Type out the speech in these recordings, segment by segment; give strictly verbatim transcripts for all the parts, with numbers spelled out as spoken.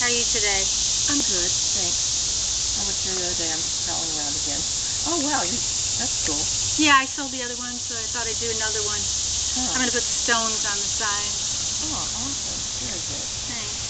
are you today? I'm good, thanks. I was here the other day. I'm just prowling around again. Oh, wow, you, that's cool. Yeah, I sold the other one, so I thought I'd do another one. Huh. I'm going to put the stones on the side. Oh, awesome. Very good. Thanks.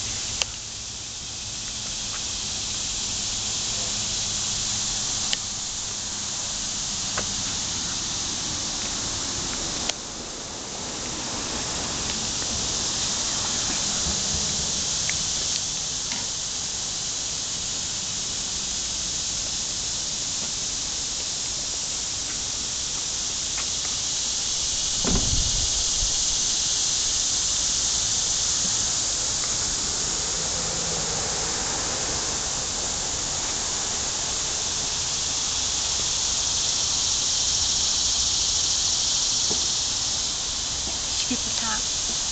Get the top.